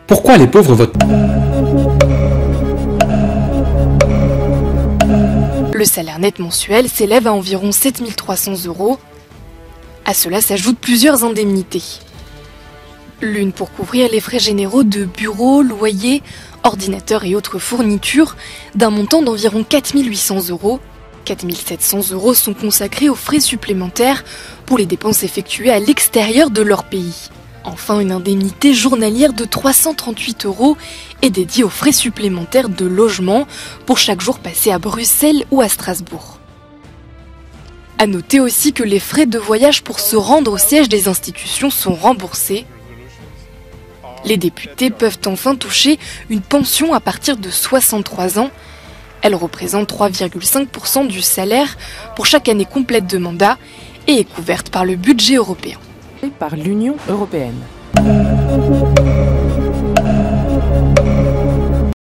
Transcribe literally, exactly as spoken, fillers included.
Pourquoi les pauvres votent? Le salaire net mensuel s'élève à environ sept mille trois cents euros. À cela s'ajoutent plusieurs indemnités. L'une pour couvrir les frais généraux de bureau, loyer, ordinateur et autres fournitures d'un montant d'environ quatre mille huit cents euros. quatre mille sept cents euros sont consacrés aux frais supplémentaires pour les dépenses effectuées à l'extérieur de leur pays. Enfin, une indemnité journalière de trois cent trente-huit euros est dédiée aux frais supplémentaires de logement pour chaque jour passé à Bruxelles ou à Strasbourg. À noter aussi que les frais de voyage pour se rendre au siège des institutions sont remboursés. Les députés peuvent enfin toucher une pension à partir de soixante-trois ans. Elle représente trois virgule cinq pour cent du salaire pour chaque année complète de mandat et est couverte par le budget européen. Par l'Union européenne.